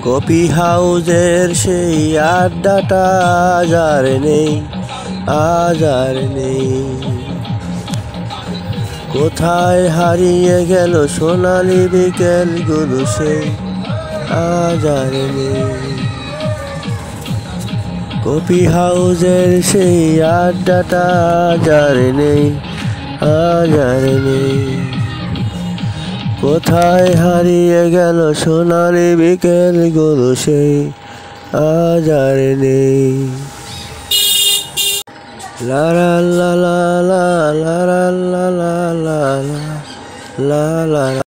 Coffee হাউজের সেই আড্ডাটা আজ আর নেই। কোথায় হারিয়ে গেল সোনালি বিকেলগুলো সেই আজ আর নেই। কফি হাউজের সেই আড্ডাটা আজ আর নেই। কোথায় হারিয়ে গেল সোনালি বিকেলগুলো সেই আজ আর নেই। লা লা লা লা লা লা লা লা লা লা লা লা।